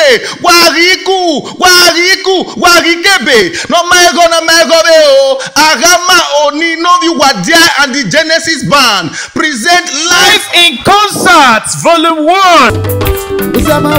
warikebe. No maego o. Agama oni novi wadia and the Genesis band present live in concert, Volume 1.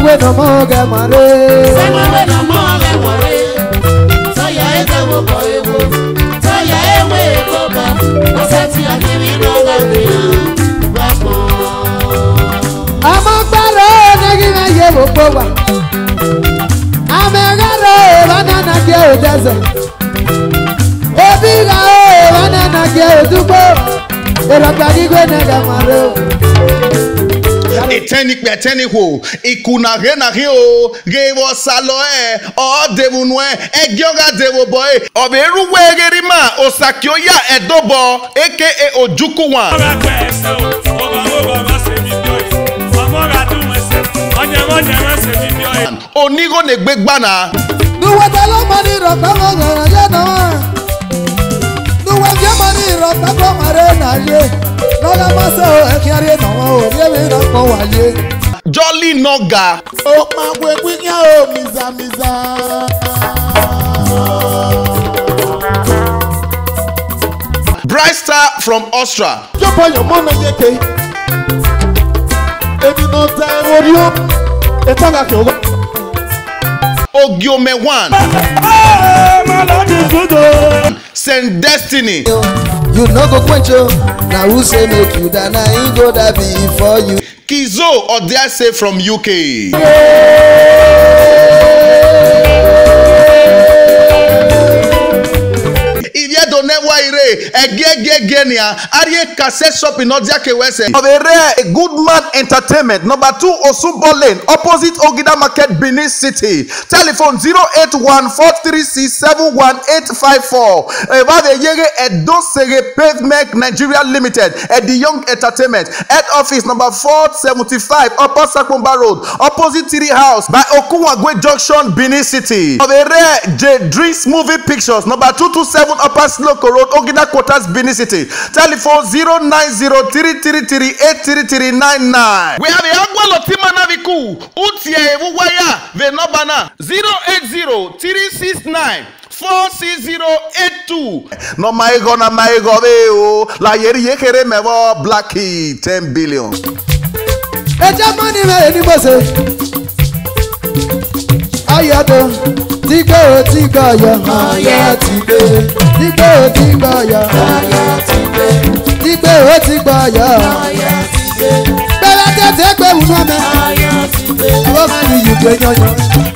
Eteni ho ikuna rena rio rewo saloe o devunwe egyoga dewo boy oberu wegerima osakioya edobo aka ojukuwan onigo negbegbana Jolly Noga. Oh, my way, oh, Miza. Bright Star from Austria. Jump on your mom and your cake. If you don't time, what you? It's not a Ogiome One. Send Destiny. You no go quench you. Now who say make you that I ain't go that before you. Kizo or dare say from UK. If you don't know why Ariye cassette shop in Odiake West. Of a rare Good Man Entertainment, number 2 Osumbo Lane, opposite Ogida Market, Benin City. Telephone 081-436-71854. About the Yege Edo Sege Pavement Nigeria Limited at the Young Entertainment. Head office number 475 Upper Sakumba Road, opposite Tiri House by Okunwagwe Junction, Benin City. Of a rare J Drinks Movie Pictures, number 227 Upper Sloko Road, Ogida Quarters, Benin City. Telephone 090-333-83399. We have a Agwalo Timana Viku, Utia Ewuwaya, Venobana, 080-369-46082. No maego na maego veo, la yeri yekere mevo Blackie 10 billion. Eja money me ni bose. Ayado, tigo ya, aya tigo ya, aya tigo ya. Bẹ́ẹ̀ tètè pé wùnú ọmọ. Àwọn máa ní ìgbẹ́ yọ̀yọ̀.